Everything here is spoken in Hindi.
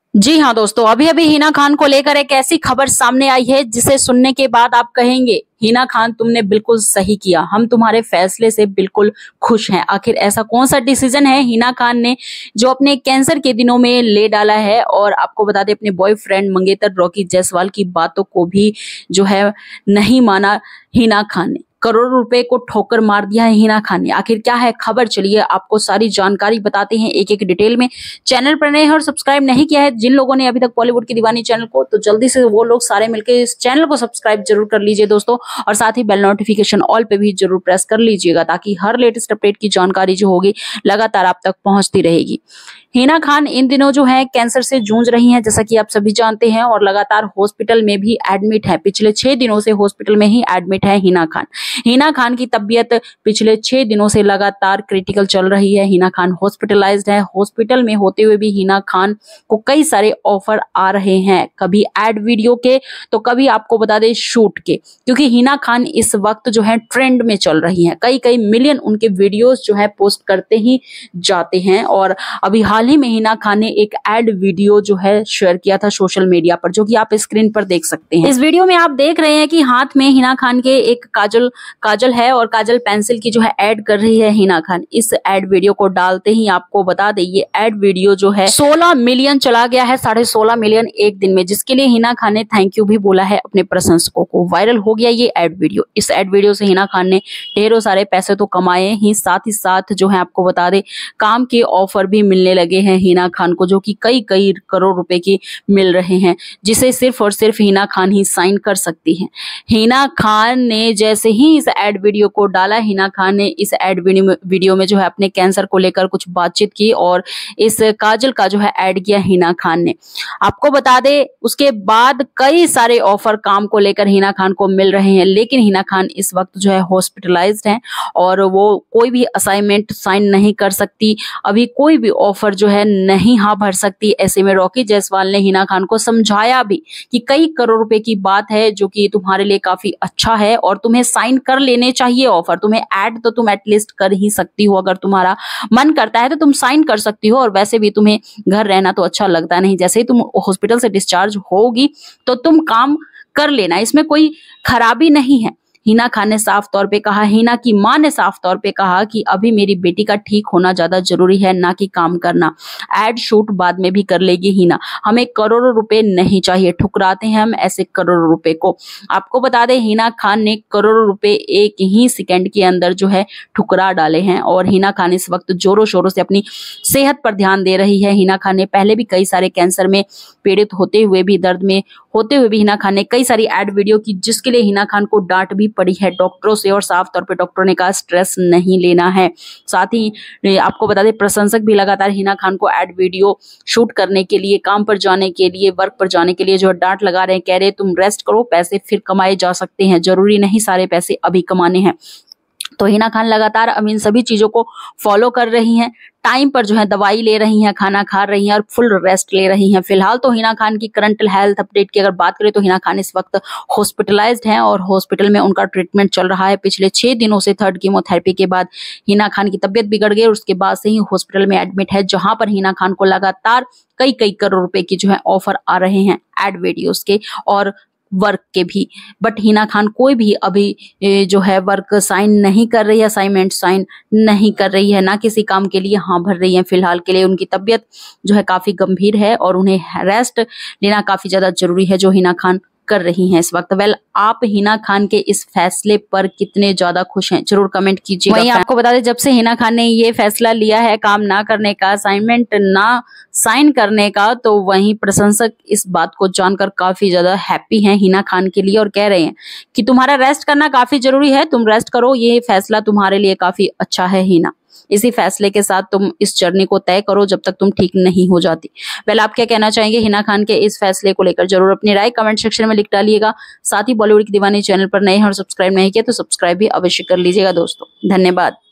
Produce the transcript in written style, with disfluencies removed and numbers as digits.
जी हाँ दोस्तों, अभी अभी हिना खान को लेकर एक ऐसी खबर सामने आई है जिसे सुनने के बाद आप कहेंगे हिना खान तुमने बिल्कुल सही किया, हम तुम्हारे फैसले से बिल्कुल खुश हैं। आखिर ऐसा कौन सा डिसीजन है हिना खान ने जो अपने कैंसर के दिनों में ले डाला है। और आपको बता दें, अपने बॉयफ्रेंड मंगेतर रॉकी जायसवाल की बातों को भी जो है नहीं माना हिना खान ने। करोड़ों रुपए को ठोकर मार दिया है हिना खान ने। आखिर क्या है खबर, चलिए आपको सारी जानकारी बताते हैं एक एक डिटेल में। चैनल पर नए हैं और सब्सक्राइब नहीं किया है जिन लोगों ने अभी तक बॉलीवुड की दीवानी चैनल को, तो जल्दी से वो लोग सारे मिलकर इस चैनल को सब्सक्राइब जरूर कर लीजिए दोस्तों। और साथ ही बेल नोटिफिकेशन ऑल पे भी जरूर प्रेस कर लीजिएगा ताकि हर लेटेस्ट अपडेट की जानकारी जो होगी लगातार आप तक पहुंचती रहेगी। हिना खान इन दिनों जो है कैंसर से जूझ रही हैं, जैसा कि आप सभी जानते हैं, और लगातार हॉस्पिटल में भी एडमिट है। पिछले 6 दिनों से हॉस्पिटल में ही एडमिट है हिना खान। हिना खान की तबीयत पिछले 6 दिनों से लगातार क्रिटिकल चल रही है। हिना खान हॉस्पिटलाइज्ड है। हॉस्पिटल में होते हुए भी हिना खान को कई सारे ऑफर आ रहे हैं, कभी एड वीडियो के तो कभी आपको बता दें शूट के, क्योंकि हिना खान इस वक्त जो है ट्रेंड में चल रही हैं। कई कई मिलियन उनके वीडियोस जो है पोस्ट करते ही जाते हैं। और अभी हाल ही में हिना खान ने एक एड वीडियो जो है शेयर किया था सोशल मीडिया पर, जो कि आप स्क्रीन पर देख सकते हैं। इस वीडियो में आप देख रहे हैं कि हाथ में हिना खान के एक काजल है और काजल पेंसिल की जो है ऐड कर रही है हिना खान। इस एड वीडियो को डालते ही आपको बता दें ये एड वीडियो जो है 16 मिलियन चला गया है, 16.5 मिलियन एक दिन में, जिसके लिए हिना खान ने थैंक यू भी बोला है अपने प्रशंसकों को। वायरल हो गया ये एड वीडियो। इस एड वीडियो से हिना खान ने ढेरों सारे पैसे तो कमाए ही साथ जो है आपको बता दें काम के ऑफर भी मिलने लगे हैं हिना खान को, जो कि कई कई करोड़ रुपए की मिल रहे हैं, जिसे सिर्फ और सिर्फ हिना खान ही साइन कर सकती हैं। हिना खान ने जैसे ही इस एड वीडियो को डाला, हिना खान ने इस एड वीडियो में जो है अपने कैंसर को लेकर कुछ बातचीत की और इस काजल का जो है ऐड किया हिना खान ने। आपको बता दें उसके बाद कई सारे ऑफर काम को लेकर हिना खान को मिल रहे हैं, लेकिन हिना खान इस वक्त जो है हॉस्पिटलाइज्ड हैं और वो कोई भी असाइनमेंट साइन नहीं कर सकती, अभी कोई भी ऑफर जो है नहीं हाँ भर सकती। ऐसे में रॉकी जायसवाल ने हिना खान को समझाया भी कि कई करोड़ रुपए की बात है जो कि तुम्हारे लिए काफी अच्छा है और तुम्हें साइन कर लेने चाहिए ऑफर। तुम्हें ऐड तो तुम एटलीस्ट कर ही सकती हो, अगर तुम्हारा मन करता है तो तुम साइन कर सकती हो। और वैसे भी तुम्हें घर रहना तो अच्छा लगता नहीं, जैसे ही तुम हॉस्पिटल से डिस्चार्ज होगी तो तुम काम कर लेना, इसमें कोई खराबी नहीं है। हिना खान ने साफ तौर पे कहा, हिना की मां ने साफ तौर पे कहा कि अभी मेरी बेटी का ठीक होना ज्यादा जरूरी है, ना कि काम करना। एड शूट बाद में भी कर लेगी हिना, हमें करोड़ों रुपए नहीं चाहिए, ठुकराते हैं हम ऐसे करोड़ों रुपए को। आपको बता दें हिना खान ने करोड़ों रुपए एक ही सेकंड के अंदर जो है ठुकरा डाले हैं। और हिना खान इस वक्त जोरों शोरों से अपनी सेहत पर ध्यान दे रही है। हिना खान ने पहले भी कई सारे कैंसर में पीड़ित होते हुए भी, दर्द में होते हुए भी हिना खान ने कई सारी एड वीडियो की, जिसके लिए हिना खान को डांट भी पड़ी है डॉक्टरों से। और साफ तौर पे डॉक्टरों ने कहा स्ट्रेस नहीं लेना है। साथ ही आपको बता दें प्रशंसक भी लगातार हिना खान को एड वीडियो शूट करने के लिए, काम पर जाने के लिए, वर्क पर जाने के लिए जो डांट लगा रहे हैं, कह रहे तुम रेस्ट करो, पैसे फिर कमाए जा सकते हैं, जरूरी नहीं सारे पैसे अभी कमाने हैं। तो हिना खान लगातार अब इन सभी चीजों को फॉलो कर रही हैं, टाइम पर जो है दवाई ले रही हैं, खाना खा रही हैं और फुल रेस्ट ले रही हैं। फिलहाल तो हिना खान की करंट हेल्थ अपडेट की अगर बात करें तो हिना खान इस वक्त हॉस्पिटलाइज्ड हैं और हॉस्पिटल में उनका ट्रीटमेंट चल रहा है। पिछले 6 दिनों से 3rd कीमोथेरेपी के बाद हिना खान की तबीयत बिगड़ गई और उसके बाद से ही हॉस्पिटल में एडमिट है, जहां पर हिना खान को लगातार कई कई करोड़ रुपए की जो है ऑफर आ रहे हैं एड वीडियोस के और वर्क के भी। बट हिना खान कोई भी अभी जो है वर्क साइन नहीं कर रही है, असाइनमेंट साइन नहीं कर रही है, ना किसी काम के लिए हाँ भर रही है। फिलहाल के लिए उनकी तबीयत जो है काफी गंभीर है और उन्हें रेस्ट लेना काफी ज्यादा जरूरी है, जो हिना खान कर रही हैं इस वक्त। वेल, आप हिना खान के इस फैसले पर कितने ज्यादा खुश हैं जरूर कमेंट कीजिएगा। वहीं आपको बता दें जब से हिना खान ने ये फैसला लिया है काम ना करने का, असाइनमेंट ना साइन करने का, तो वहीं प्रशंसक इस बात को जानकर काफी ज्यादा हैप्पी हैं हिना खान के लिए और कह रहे हैं कि तुम्हारा रेस्ट करना काफी जरूरी है, तुम रेस्ट करो, ये फैसला तुम्हारे लिए काफी अच्छा है हिना। इसी फैसले के साथ तुम इस जर्नी को तय करो जब तक तुम ठीक नहीं हो जाती। वेल, आप क्या कहना चाहेंगे हिना खान के इस फैसले को लेकर? जरूर अपनी राय कमेंट सेक्शन में लिख डालिएगा। साथ ही बॉलीवुड की दीवानी चैनल पर नए हैं और सब्सक्राइब नहीं किया तो सब्सक्राइब भी अवश्य कर लीजिएगा दोस्तों। धन्यवाद।